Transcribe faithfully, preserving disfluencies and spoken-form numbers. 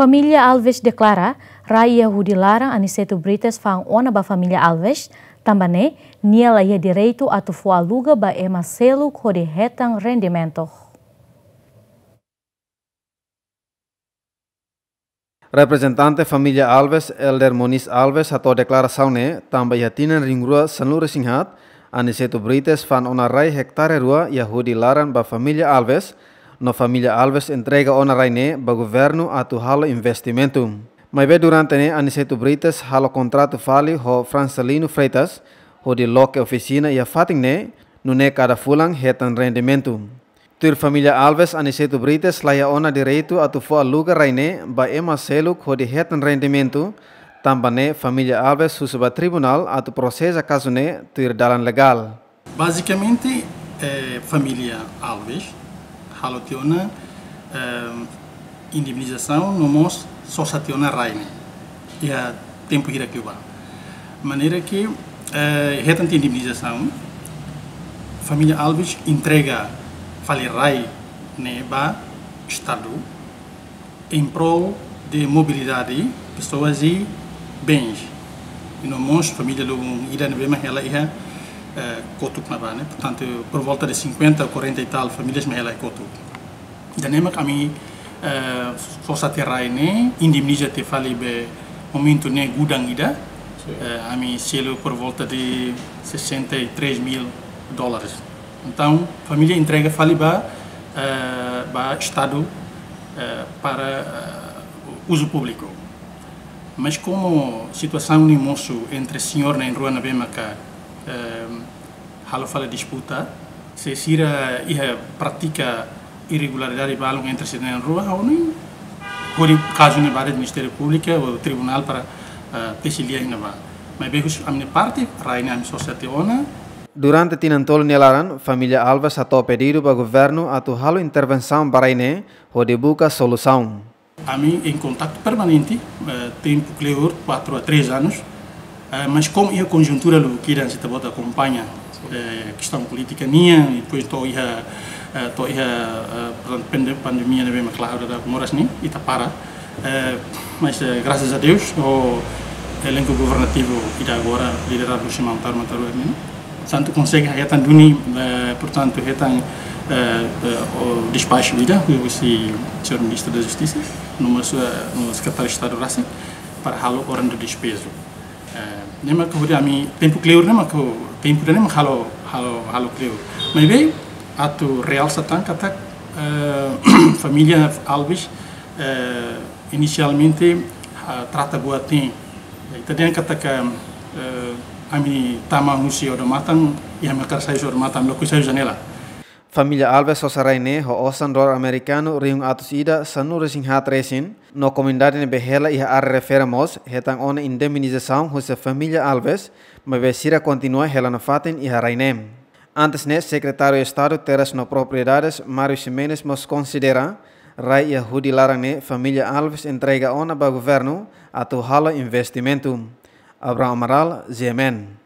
Família Alves declara raia Yahudi larang aniceto britas fang ona ba família Alves, também niela ia direito a tu aluga ba ema selo kode hetang rendimento. Representante família Alves, Elder Moniz Alves, atau declaração ne, também hatinan ringrua sanlur singhat, aniceto britas fan ona rai hektare rua Yahudi larang ba família Alves, no família Alves entrega ona rai ne ba governo atu halo investimento. Mas be durante ne aniceto britas halo contrato fali ho Francelino Freitas, ho di loke oficina ia fating ne, no ne cada fulang hetan rendimento. Tur família Alves aniceto britas laia ona direito atu fo aluga rai ne ba ema seluk ho di hetan rendimento, tambane família Alves susaba tribunal atu processa caso ne tur dalan legal. Basicamente, eh, família Alves halotiona eh, indemnização no mos só sationa raine e a tempo ira que vai maneira que eh, retante indemnização família Alves entrega fale rai ne ba estado em prol de mobilidade pessoas e bens e no mos família do ira ne bema ela ia kotuk na bane, portanto por volta de cinquenta ou quarenta e tal famílias me ela é kotuk. Dan nema kami só saterai ne indemniza te fali be momento ne gudang ida, ami selo por volta de sessenta e três mil dólares. Então família entrega fali ba ba estado para uso público. Mas como situação ni moço entre senhor na rua na bema ka halo fala disputa, se sira ia pratica irregularidade balong entre si na rua ou nem pode caso ne bare Ministério Público ou tribunal para tesilia ina ba. Mas behus amne parte raina am society ona. Durante tinantol nelaran, família Alves atau pedido para governo atu halo intervenção baraine ho dibuka solução. Ami em contato permanente, tempo cleor quatro a três anos. Uh, mas como a conjuntura do que se bota acompanha a uh, questão política minha e depois estou ia estou ia portanto pandemia também mas claro da moras nem e tá para uh, mas uh, graças a Deus o elenco governativo e agora liderado por Simão Tarmataru né tanto consegue retan duni uh, portanto retan uh, o despacho vida o se senhor ministro da Justiça no no secretário de Estado Racing para halo orang do despeso. Nema que ami tempo clear nema que tempo nema halo halo halo clear. Mas bem, atu real satan kata família Alves inicialmente trata boa tem. Tadi kata que ami tama musi odo matang ia makar sai odo matang loku sai janela. Família Alves Sosaraine, ho osan dor americano riung atus ida sanu resing hat resin, no comunidade ne behela iha ar referamos, hetang ona indemnização husa família Alves, mas besira continua hela na faten iha rainem. Antes ne, secretário de Estado Terras no Propriedades, Mário Ximenes mos considera, rai Yahudi larang ne, família Alves entrega ona ba governo, atu hala investimento. Abraham Amaral, Z M N.